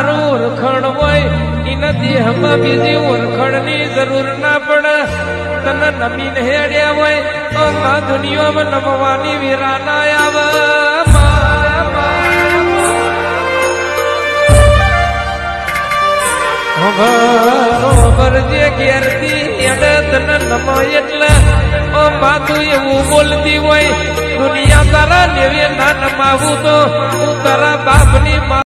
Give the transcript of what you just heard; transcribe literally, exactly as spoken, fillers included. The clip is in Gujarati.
તારું ઓળખણ હોય એના દેહમાં બીજી ઓળખણની જરૂર ના પડે તને નમીને હેડ્યા હોય તો આ દુનિયામાં નમવાની વેરા ના આવે જે ઘેરથી એને તને નમો એટલે ઓ માતું એવું બોલતી હોય દુનિયા તારા નેવે ના નમાવું તો હું તારા બાપની